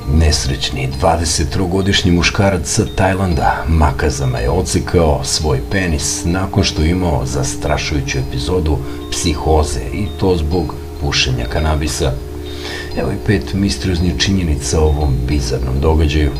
Nesrećni 23-godišnji muškarac sa Tajlanda makazama je odsekao svoj penis nakon što je imao zastrašujuću epizodu psihoze i to zbog pušenja kanabisa. Evo i 5 misterioznih činjenica o ovom bizarnom događaju.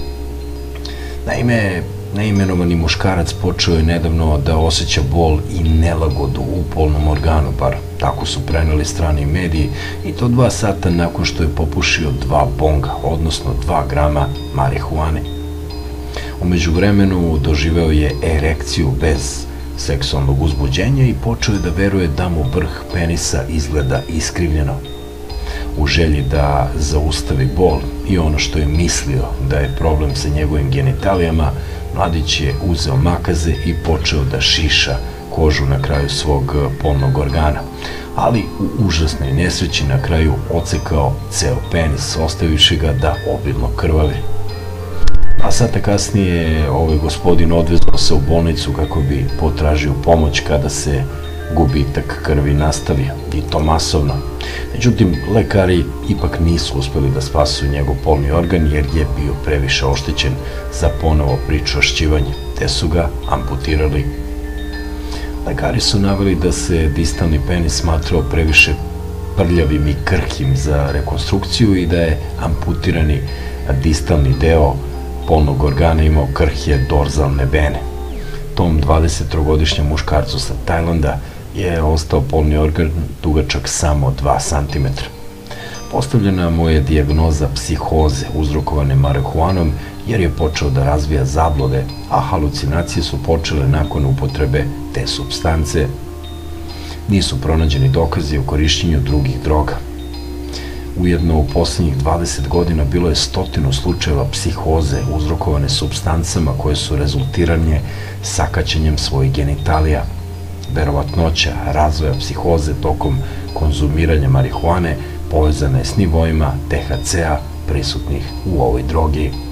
Naime, neimenovani muškarac počeo je nedavno da osjeća bol i nelagodu u polnom organu, bar tako su preneli strani mediji, i to 2 sata nakon što je popušio 2 bonga, odnosno 2 grama marihuane. U međuvremenu doživeo je erekciju bez seksualnog uzbuđenja i počeo je da veruje da mu vrh penisa izgleda iskrivljeno. U želji da zaustavi bol i ono što je mislio da je problem sa njegovim genitalijama, mladić je uzeo makaze i počeo da šiša kožu na kraju svog polnog organa, ali u užasnoj nesreći na kraju odsekao ceo penis, ostavivši ga da obilno krvavi. 2 sata kasnije ovaj gospodin odvezao se u bolnicu kako bi potražio pomoć kada se gubitak krvi nastavio, i to masovno. Međutim, lekari ipak nisu uspeli da spasu njegov polni organ jer je bio previše oštećen za ponovo pričvršćivanje, te su ga amputirali. Lekari su naveli da se distalni penis smatrao previše prljavim i krhkim za rekonstrukciju i da je amputirani distalni deo polnog organa imao krhje dorzalne vene. Tom 23-godišnjem muškarcu sa Tajlanda je ostao polni organ dugačak samo 2 cm. Postavljena mu je dijagnoza psihoze uzrokovane marihuanom jer je počeo da razvija zablude, a halucinacije su počele nakon upotrebe te supstance. Nisu pronađeni dokazi o korišćenju drugih droga. Ujedno, u poslednjih 20 godina bilo je 100 slučajeva psihoze uzrokovane supstancama koje su rezultirane sakaćenjem svojih genitalija. Verovatnoća razvoja psihoze tokom konzumiranja marihuane povezana je s nivoima THC-a prisutnih u ovoj drogi.